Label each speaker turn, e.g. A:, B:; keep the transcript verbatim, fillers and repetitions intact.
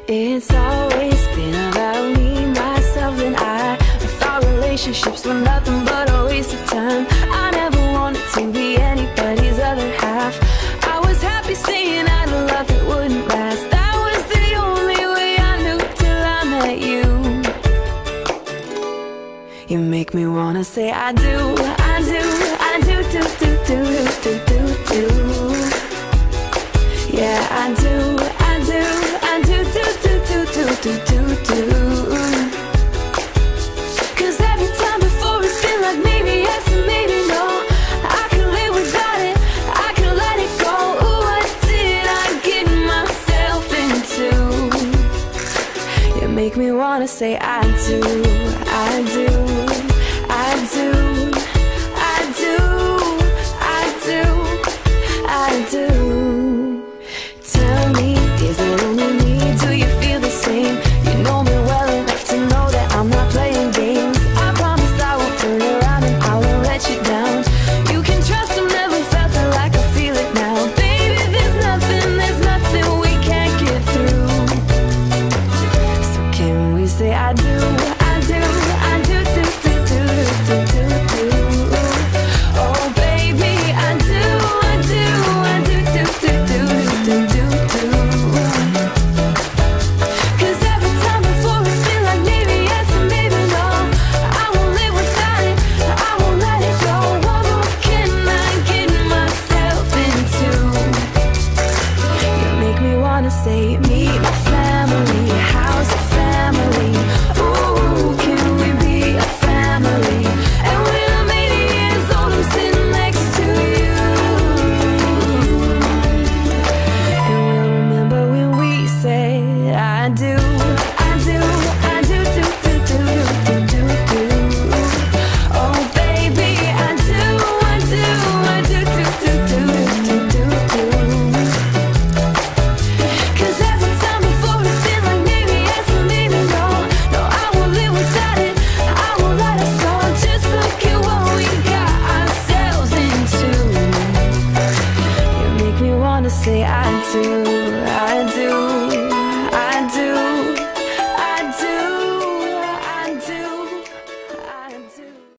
A: It's always been about me, myself and I. I thought relationships were nothing but a waste of time. I never wanted to be anybody's other half. I was happy saying I had a love that wouldn't last. That was the only way I knew till I met you. You make me wanna say I do, I do, I do, do, do, do, do, do, do. Yeah, I do, I do, I do, do, do, do, do, do, do, do. Cause every time before it's been like maybe yes and maybe no. I can live without it, I can let it go. Ooh, what did I get myself into? You make me wanna say I do, I do, I do, I do, I do, I do. Tell me, is it only me? Do you feel the same? You know me well enough to know that I'm not playing games. I promise I won't turn around and I won't let you down. You can trust I've never felt it like I feel it now. Baby, there's nothing, there's nothing we can't get through. So can we say I do, I do, I do, do, do, do, do, do, do. Oh baby, I do, I do, I do, do, do, do, do, do, do. Cause every time before it's been like maybe yes and maybe no. I won't live without it, I won't let it go. What more can I get myself into? You make me wanna say meet my family, how's the family? Ooh, can we be a family? And when I'm eighty years old, I'm sitting next to you. And we'll remember when we said I do, I do, I do, do, do, do, do, do, do. Oh baby, I do, I do, I do, do, do, do, do, do, do. Cause every time before it's been like maybe yes and maybe no. No, I won't live without it, I won't let us go. Just look at what we got ourselves into. You make me wanna say I do.